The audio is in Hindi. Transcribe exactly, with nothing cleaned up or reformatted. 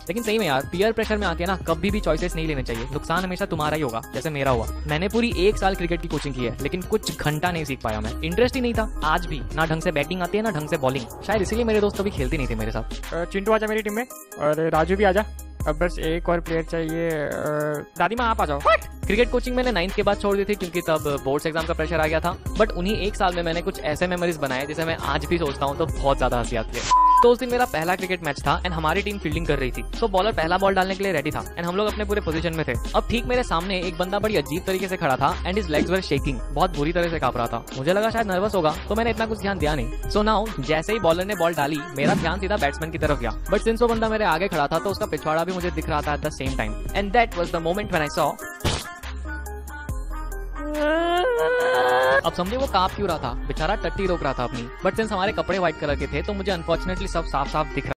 लेकिन सही में यार पीयर प्रेशर में आके ना कभी भी चॉइसेस नहीं लेने चाहिए, नुकसान हमेशा तुम्हारा ही होगा, जैसे मेरा हुआ। मैंने पूरी एक साल क्रिकेट की कोचिंग की है लेकिन कुछ घंटा नहीं सीख पाया, मैं इंटरेस्ट ही नहीं था। आज भी ना ढंग से बैटिंग आती है ना ढंग से बॉलिंग, शायद इसीलिए मेरे दोस्त कभी खेलते नहीं थे मेरे साथ। चिंटू आजा मेरी टीम में और राजू भी आजा, अब बस एक और प्लेयर चाहिए। दादी माँ आप आ जाओ। क्रिकेट कोचिंग मैंने नाइन्थ के बाद छोड़ दी थी क्योंकि तब बोर्ड्स एग्जाम का प्रेशर आ गया था, बट उन्हीं एक साल में मैंने कुछ ऐसे मेमोरीज बनाए जिसे मैं आज भी सोचता हूँ तो बहुत ज्यादा हंसी आती है। तो उस दिन मेरा पहला क्रिकेट मैच था एंड हमारी टीम फील्डिंग कर रही थी, सो बॉलर पहला बॉल डालने के लिए रेडी था एंड हम लोग अपने पूरे पोजीशन में थे। अब ठीक मेरे सामने एक बंदा बड़ी अजीब तरीके से खड़ा था and his legs were shaking, बहुत बुरी तरह से कांप रहा था। मुझे लगा शायद नर्वस होगा तो मैंने इतना कुछ ध्यान दिया नहीं। सो नाउ जैसे ही बॉलर ने बॉल डाली मेरा ध्यान सीधा बैट्समैन की तरफ गया, बट सिंस वो बंदा मेरे आगे खड़ा था तो उसका पिछवाड़ा भी मुझे दिख रहा था at the same time and that was the moment when I saw. अब समझे वो कांप क्यों रहा था, बेचारा टट्टी रोक रहा था अपनी, बट सिंस हमारे कपड़े व्हाइट कलर के थे तो मुझे अनफॉर्चुनेटली सब साफ साफ दिख रहा